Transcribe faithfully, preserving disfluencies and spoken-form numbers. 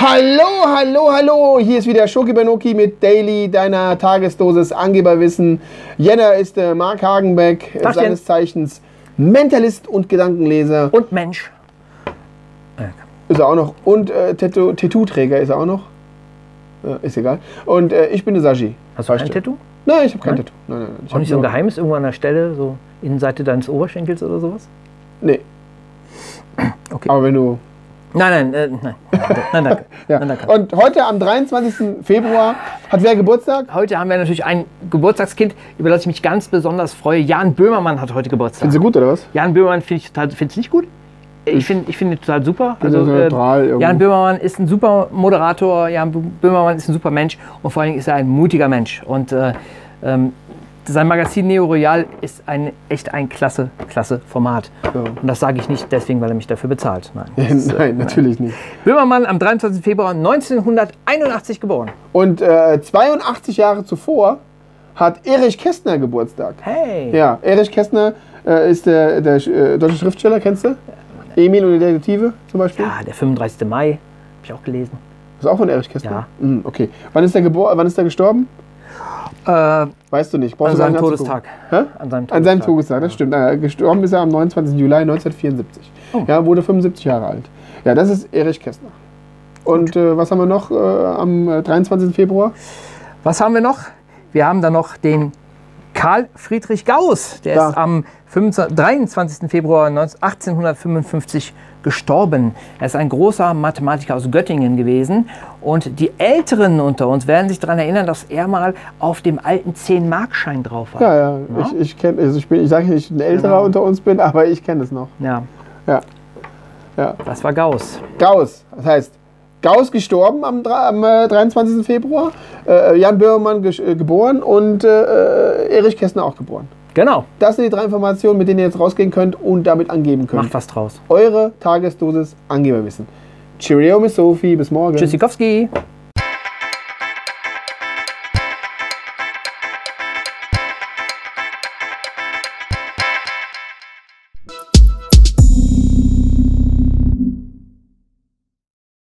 Hallo, hallo, hallo! Hier ist wieder Schoki Banoki mit Daily, deiner Tagesdosis Angeberwissen. Jenner ist der Marc Hagenbeck, äh, seines Zeichens Mentalist und Gedankenleser. Und Mensch. Ist er auch noch. Und äh, Tattoo-Träger ist er auch noch. Äh, ist egal. Und äh, ich bin der Saji. Hast du ein Tattoo? Nein, ich habe kein Nein? Tattoo. Nein, nein, ich Auch nicht so ein geheimes, irgendwo an der Stelle, so Innenseite deines Oberschenkels oder sowas? Nee. Okay. Aber wenn du... Nein, nein, äh, nein. Nein, danke. Ja. Nein, danke. Und heute am dreiundzwanzigsten Februar hat wer Geburtstag? Heute haben wir natürlich ein Geburtstagskind, über das ich mich ganz besonders freue. Jan Böhmermann hat heute Geburtstag. Findest du gut, oder was? Jan Böhmermann finde ich total, findest du nicht gut? Ich finde ich find ihn total super. Also, so neutral äh, irgendwie. Jan Böhmermann ist ein super Moderator, Jan Böhmermann ist ein super Mensch und vor allen Dingen ist er ein mutiger Mensch. Und äh, ähm, sein Magazin Neo Royal ist ein, echt ein klasse, klasse Format. Ja. Und das sage ich nicht deswegen, weil er mich dafür bezahlt. Nein, Ja, ist, nein, äh, natürlich nicht. Böhmermann am dreiundzwanzigsten Februar neunzehnhunderteinundachtzig geboren. Und äh, zweiundachtzig Jahre zuvor hat Erich Kästner Geburtstag. Hey! Ja, Erich Kästner äh, ist der, der äh, deutsche Schriftsteller, kennst du? Emil und die Detektive zum Beispiel? Ja, der fünfunddreißigste Mai, habe ich auch gelesen. Das ist auch von Erich Kästner? Ja. Mhm, okay. Wann ist, der gebor wann ist der gestorben? Äh, Weißt du nicht. Brauchst an du gar seinem nicht Todestag. Hä? An seinem Todestag. An seinem Todestag, das stimmt. Äh, gestorben ist er am neunundzwanzigsten Juli neunzehnhundertvierundsiebzig. Oh. Ja, wurde fünfundsiebzig Jahre alt. Ja, das ist Erich Kästner. Und äh, was haben wir noch äh, am äh, dreiundzwanzigsten Februar? Was haben wir noch? Wir haben da noch den Karl Friedrich Gauss. Der Da. ist am dreiundzwanzigsten Februar achtzehnhundertfünfundfünfzig gestorben. Er ist ein großer Mathematiker aus Göttingen gewesen. Und die Älteren unter uns werden sich daran erinnern, dass er mal auf dem alten zehn-Mark-Schein drauf war. Ja, ja. Ja? Ich, ich kenne, also ich, bin- ich sage nicht, dass ich ein älterer Genau. unter uns bin, aber ich kenne es noch. Ja, Ja. Ja. das war Gauss. Gauss, das heißt, Gauss gestorben am, dra- am äh, dreiundzwanzigsten Februar, äh, Jan Böhmermann ge äh, geboren und äh, Erich Kästner auch geboren. Genau. Das sind die drei Informationen, mit denen ihr jetzt rausgehen könnt und damit angeben könnt. Macht was draus. Eure Tagesdosis Angeberwissen. Cheerio, Miss Sophie, bis morgen. Tschüssikowski.